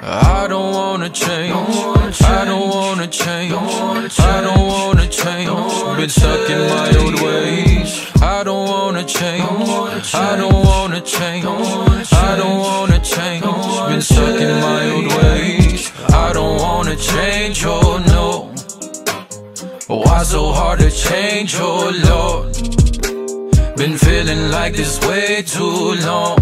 I don't wanna change, I don't wanna change, I don't wanna change. Been stuck in my old ways. I don't wanna change, I don't wanna change, I don't wanna change. Been stuck in my old ways. I don't wanna change, oh no. Why so hard to change, oh Lord? Been feeling like this way too long.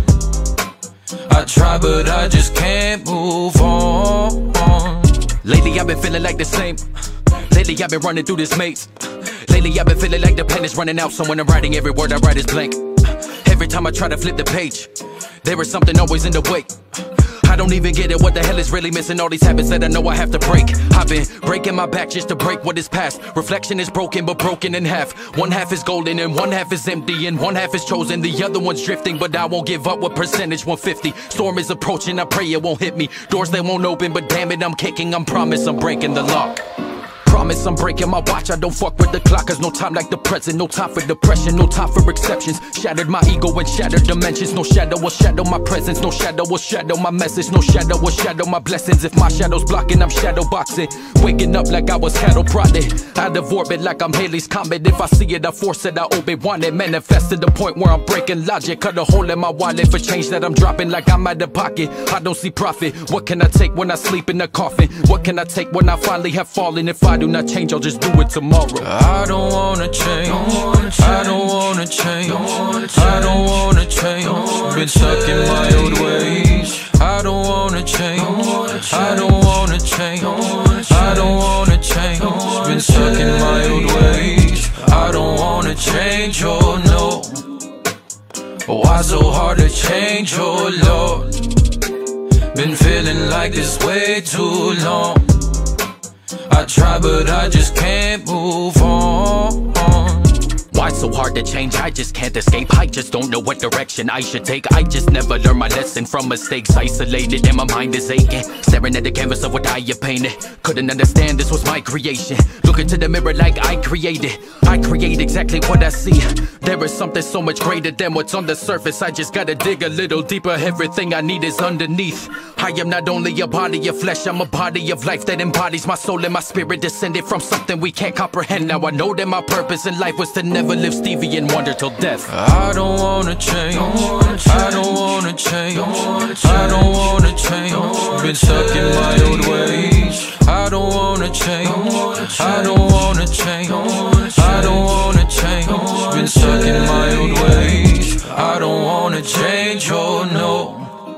I try but I just can't move on. Lately I've been feeling like the same. Lately I've been running through this maze. Lately I've been feeling like the pen is running out. So when I'm writing, every word I write is blank. Every time I try to flip the page, there is something always in the way. I don't even get it, what the hell is really missing? All these habits that I know I have to break. I've been breaking my back just to break what is past. Reflection is broken, but broken in half. One half is golden and one half is empty, and one half is chosen, the other one's drifting. But I won't give up, what percentage? 150. Storm is approaching, I pray it won't hit me. Doors they won't open, but damn it, I'm kicking. I promise I'm breaking the lock. Promise I'm breaking my watch, I don't fuck with the clock. Cause no time like the present, no time for depression, no time for exceptions. Shattered my ego and shattered dimensions. No shadow will shadow my presence, no shadow will shadow my message. No shadow will shadow my blessings. If my shadow's blocking, I'm shadow boxing. Waking up like I was cattle prodded, out of orbit like I'm Halley's Comet. If I see it, I force it, I obey, want it. Manifest to the point where I'm breaking logic. Cut a hole in my wallet for change that I'm dropping like I'm out of pocket. I don't see profit. What can I take when I sleep in a coffin? What can I take when I finally have fallen? If I do not change, I'll just do it tomorrow. I don't wanna change, I don't wanna change, I don't wanna change. Been stuck in my old ways. I don't wanna change, I don't wanna change, I don't wanna change. Been stuck in my old ways. I don't wanna change, oh no. Why so hard to change, oh Lord? Been feeling like this way too long. I try but I just can't move on. Why so hard to change? I just can't escape. I just don't know what direction I should take. I just never learn my lesson from mistakes. Isolated and my mind is aching, staring at the canvas of what I have painted. Couldn't understand this was my creation. Look into the mirror like I created. I create exactly what I see. There is something so much greater than what's on the surface. I just gotta dig a little deeper. Everything I need is underneath. I am not only a body of flesh, I'm a body of life that embodies my soul and my spirit, descended from something we can't comprehend. Now I know that my purpose in life was to never live Stevie and wonder till death. I don't wanna change, I don't wanna change, I don't wanna change. Been stuck in my old ways. I don't wanna change, I don't wanna change, I don't wanna change. Been stuck in my old ways. I don't wanna change, oh no.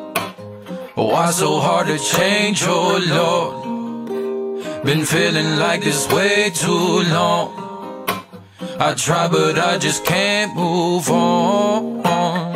Why so hard to change, oh Lord? Been feeling like this way too long. I try but I just can't move on.